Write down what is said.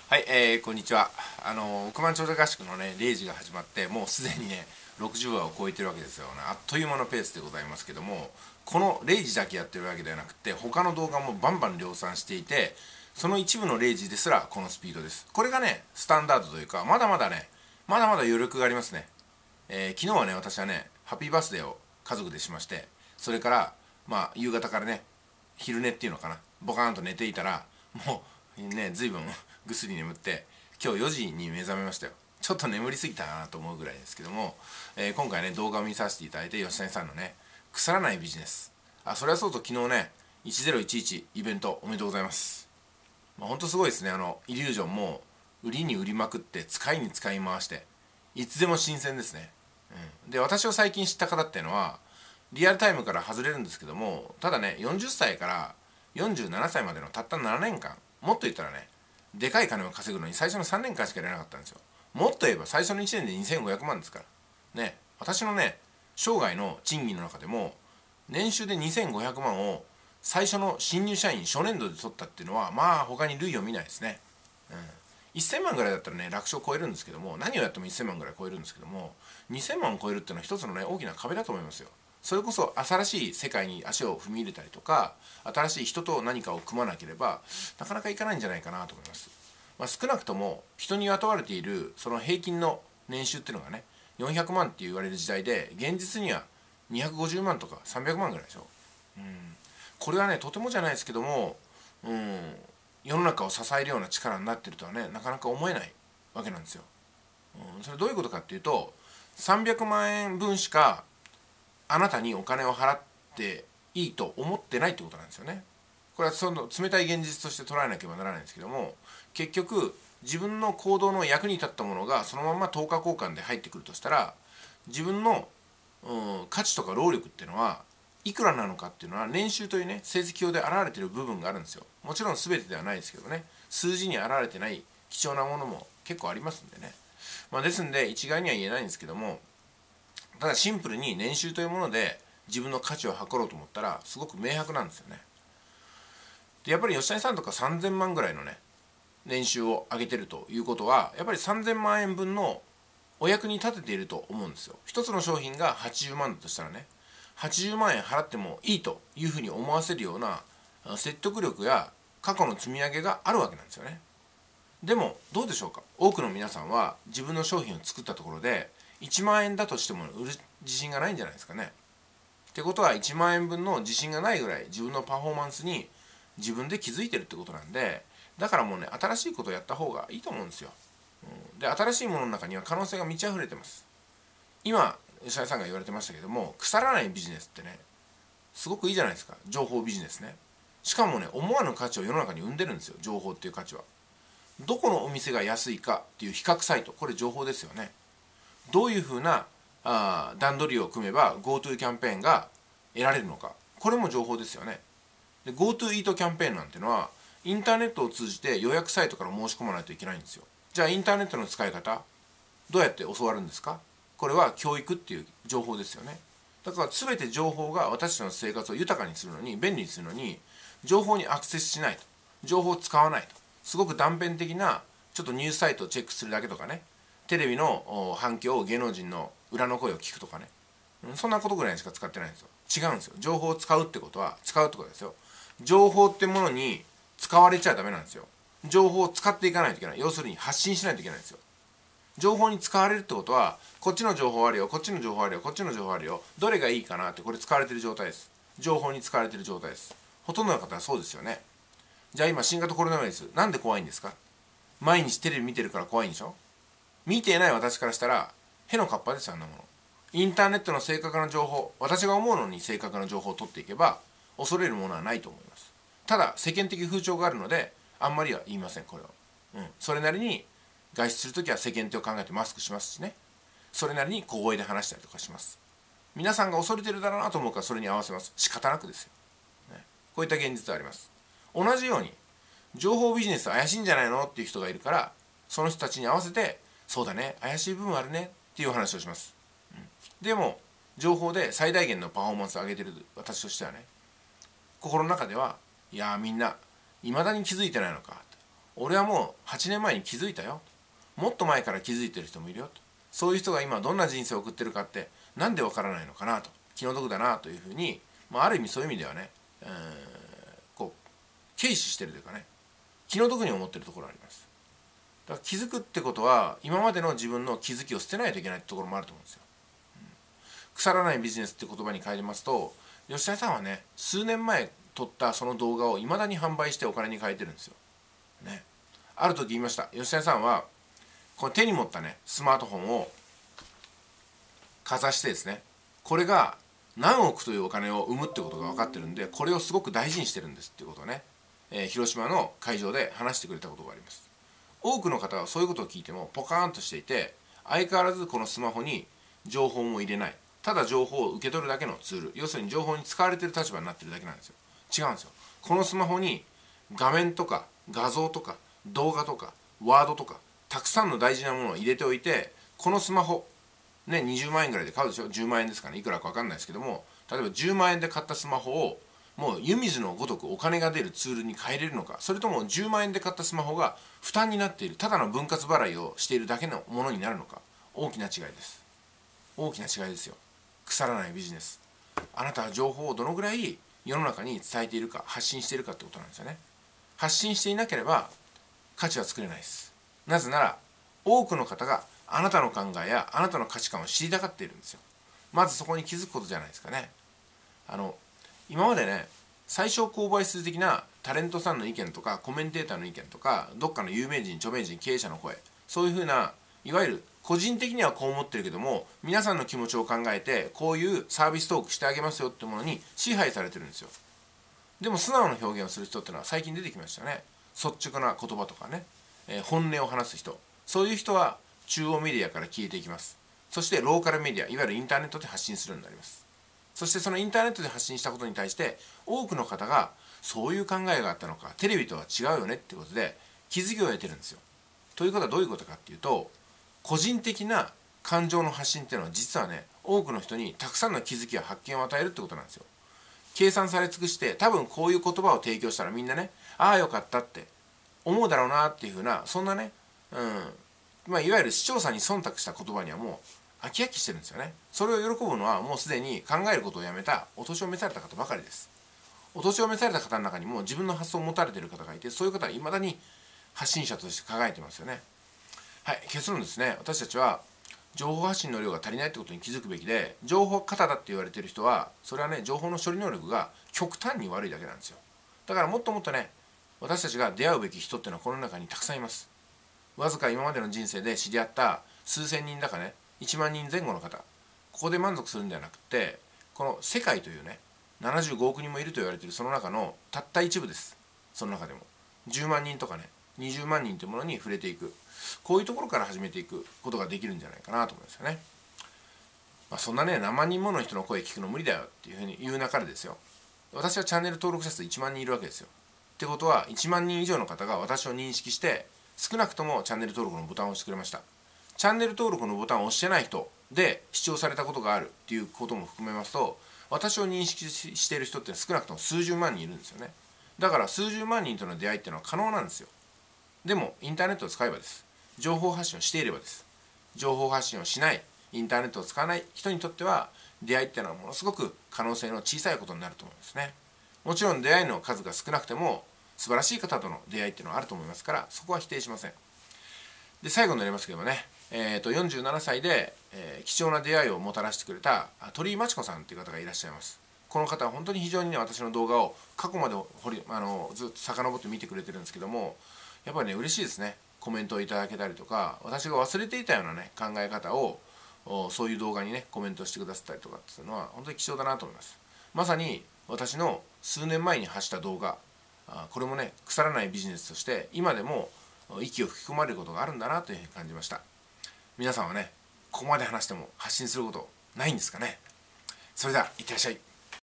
はい、こんにちは。億万長者合宿のね、0時が始まって、もうすでにね、60話を超えてるわけですよね。あっという間のペースでございますけども、この0時だけやってるわけではなくて、他の動画もバンバン量産していて、その一部の0時ですらこのスピードです。これがね、スタンダードというか、まだまだ余力がありますね。昨日はね、私はね、ハッピーバースデーを家族でしまして、それから、夕方からね、昼寝っていうのかな、ボカーンと寝ていたら、もうね、随分ぐっすり眠って、今日4時に目覚めましたよ。ちょっと眠りすぎたなと思うぐらいですけども、今回ね、動画を見させていただいて、吉谷さんのね、腐らないビジネス。それはそうと昨日ね、1011イベントおめでとうございます。ほんとすごいですね。イリュージョンも、売りに売りまくって、使いに使い回して、いつでも新鮮ですね。で、私を最近知った方っていうのは、リアルタイムから外れるんですけども、ただね、40歳から47歳までのたった7年間、もっと言ったらね、でかい金を稼ぐのに最初の3年間しかやれなかったんですよ。もっと言えば最初の1年で2500万ですからね。私のね、生涯の賃金の中でも年収で2500万を最初の新入社員初年度で取ったっていうのは、他に類を見ないですね。1000万ぐらいだったらね、楽勝超えるんですけども、何をやっても1000万ぐらい超えるんですけども、2000万超えるっていうのは一つのね、大きな壁だと思いますよ。それこそ新しい世界に足を踏み入れたりとか、新しい人と何かを組まなければなかなかいかないんじゃないかなと思います。少なくとも人に雇われているその平均の年収っていうのがね、400万って言われる時代で、現実には250万とか300万ぐらいでしょ。これはね、とてもじゃないですけども、世の中を支えるような力になってるとはね、なかなか思えないわけなんですよ。それどういうことかっていうと、300万円分しかあなたにお金を払っていいと思ってないってことなんですよね。これはその冷たい現実として捉えなければならないんですけども、結局自分の行動の役に立ったものがそのまま等価交換で入ってくるとしたら、自分の、価値とか労力っていうのはいくらなのかっていうのは、年収というね、成績表で現れている部分があるんですよ。もちろん全てではないですけどね、数字に現れてない貴重なものも結構ありますんでね。ですんで一概には言えないんですけども、ただシンプルに年収というもので自分の価値を測ろうと思ったらすごく明白なんですよね。でやっぱり吉谷さんとか3000万ぐらいのね、年収を上げてるということは、やっぱり3000万円分のお役に立てていると思うんですよ。一つの商品が80万だとしたらね、80万円払ってもいいというふうに思わせるような説得力や過去の積み上げがあるわけなんですよね。でもどうでしょうか、多くの皆さんは自分の商品を作ったところで1万円だとしても売る自信がないんじゃないですかね。ってことは1万円分の自信がないぐらい自分のパフォーマンスに自分で気づいてるってことなんで、だからもうね、新しいことをやった方がいいと思うんですよ。で、新しいものの中には可能性が満ち溢れてます。今吉谷さんが言われてましたけども、腐らないビジネスってね、すごくいいじゃないですか。情報ビジネスね。しかもね、思わぬ価値を世の中に生んでるんですよ、情報っていう価値は。どこのお店が安いかっていう比較サイト、これ情報ですよね。どういうふうな段取りを組めば GoTo キャンペーンが得られるのか、これも情報ですよね。で GoTo イートキャンペーンなんてのはインターネットを通じて予約サイトから申し込まないといけないんですよ。じゃあインターネットの使い方どうやって教わるんですか。これは教育っていう情報ですよね。だから全て情報が私たちの生活を豊かにするのに、便利にするのに、情報にアクセスしないと、情報を使わないと、すごく断片的なちょっとニュースサイトをチェックするだけとかね、テレビの反響を、芸能人の裏の声を聞くとかね、そんなことぐらいにしか使ってないんですよ。違うんですよ。情報を使うってことは、使うってことですよ。情報ってものに使われちゃダメなんですよ。情報を使っていかないといけない。要するに発信しないといけないんですよ。情報に使われるってことは、こっちの情報あるよ、こっちの情報あるよ、こっちの情報あるよ、どれがいいかなって、これ使われてる状態です。情報に使われてる状態です。ほとんどの方はそうですよね。じゃあ今新型コロナウイルスなんで怖いんですか。毎日テレビ見てるから怖いんでしょ。見ていない私からしたらへのかっぱですよ、あんなもの。インターネットの正確な情報、私が思うのに正確な情報を取っていけば恐れるものはないと思います。ただ世間的風潮があるのであんまりは言いません、これは。それなりに外出するときは世間体を考えてマスクしますしね、それなりに小声で話したりとかします。皆さんが恐れてるだろうなと思うからそれに合わせます。仕方なくですよ、こういった現実はあります。同じように情報ビジネス怪しいんじゃないのっていう人がいるから、その人たちに合わせてそうだね、怪しい部分あるねっていう話をします。でも情報で最大限のパフォーマンスを上げてる私としてはね、心の中では、いやみんないまだに気づいてないのか、 俺はもう8年前に気づいたよ、もっと前から気づいてる人もいるよと、そういう人が今どんな人生を送ってるかってなんでわからないのかなと、気の毒だなというふうに、ある意味そういう意味ではね、こう軽視してるというかね、気の毒に思ってるところがあります。だから気づくってことは今までの自分の気づきを捨てないといけないってところもあると思うんですよ。腐らないビジネスって言葉に変えますと、吉田さんはね、数年前撮ったその動画をいまだに販売してお金に換えてるんですよ、ね、ある時言いました。吉田さんはこの手に持ったねスマートフォンをかざしてですね、これが何億というお金を生むってことが分かってるんで、これをすごく大事にしてるんですっていうことをね、広島の会場で話してくれたことがあります。多くの方はそういうことを聞いてもポカーンとしていて、相変わらずこのスマホに情報も入れない、ただ情報を受け取るだけのツール、要するに情報に使われてる立場になってるだけなんですよ。違うんですよ。このスマホに画面とか画像とか動画とかワードとかたくさんの大事なものを入れておいて、このスマホね、20万円ぐらいで買うでしょ、10万円ですかね、いくらか分かんないですけども、例えば10万円で買ったスマホをもう湯水のごとくお金が出るツールに変えれるのか、それとも10万円で買ったスマホが負担になっている、ただの分割払いをしているだけのものになるのか、大きな違いです。大きな違いですよ。腐らないビジネス、あなたは情報をどのぐらい世の中に伝えているか、発信しているかってことなんですよね。発信していなければ価値は作れないです。なぜなら多くの方があなたの考えやあなたの価値観を知りたがっているんですよ。まずそこに気づくことじゃないですかね。今までね、最小公倍数的なタレントさんの意見とかコメンテーターの意見とか、どっかの有名人著名人経営者の声、そういうふうないわゆる個人的にはこう思ってるけども皆さんの気持ちを考えてこういうサービストークしてあげますよってものに支配されてるんですよ。でも素直な表現をする人っていうのは最近出てきましたね。率直な言葉とかね、本音を話す人、そういう人は中央メディアから消えていきます。そしてローカルメディア、いわゆるインターネットで発信するようになります。そしてそのインターネットで発信したことに対して多くの方がそういう考えがあったのか、テレビとは違うよねっていうことで気づきを得てるんですよ。ということはどういうことかっていうと、個人的な感情の発信っていうのは実はね、多くの人にたくさんの気づきや発見を与えるってことなんですよ。計算され尽くして、多分こういう言葉を提供したらみんなね、ああよかったって思うだろうなっていうふうな、そんなね、いわゆる視聴者に忖度した言葉にはもう飽き飽きしてるんですよね。それを喜ぶのはもうすでに考えることをやめたお年を召された方ばかりです。お年を召された方の中にも自分の発想を持たれている方がいて、そういう方はいまだに発信者として輝いてますよね。はい、結論ですね。私たちは情報発信の量が足りないってことに気づくべきで、情報過多だって言われている人はそれはね、情報の処理能力が極端に悪いだけなんですよ。だからもっともっとね、私たちが出会うべき人っていうのはこの中にたくさんいます。わずか今までの人生で知り合った数千人だかね、1万人前後の方、ここで満足するんではなくて、この世界というね、75億人もいると言われているその中のたった一部です。その中でも10万人とかね、20万人というものに触れていく、こういうところから始めていくことができるんじゃないかなと思いますよね。そんなね、何万人もの人の声聞くの無理だよっていうふうに言う中でですよ、私はチャンネル登録者数1万人いるわけですよ。ってことは1万人以上の方が私を認識して少なくともチャンネル登録のボタンを押してくれました。チャンネル登録のボタンを押してない人で視聴されたことがあるっていうことも含めますと、私を認識している人って少なくとも数十万人いるんですよね。だから数十万人との出会いっていうのは可能なんですよ。でもインターネットを使えばです。情報発信をしていればです。情報発信をしない、インターネットを使わない人にとっては出会いっていうのはものすごく可能性の小さいことになると思いますね。もちろん出会いの数が少なくても素晴らしい方との出会いっていうのはあると思いますから、そこは否定しません。で、最後になりますけどもね、47歳で、貴重な出会いをもたらしてくれた鳥居真知子さんという方がいらっしゃいます。この方は本当に非常にね、私の動画を過去までずっと遡って見てくれてるんですけども、やっぱりね、嬉しいですね。コメントをいただけたりとか、私が忘れていたようなね、考え方をそういう動画にね、コメントしてくださったりとかっていうのは本当に貴重だなと思います。まさに私の数年前に発した動画、これもね、腐らないビジネスとして今でも息を吹き込まれることがあるんだなというふうに感じました。皆さんはね、ここまで話しても発信することないんですかね。それではいってらっしゃい。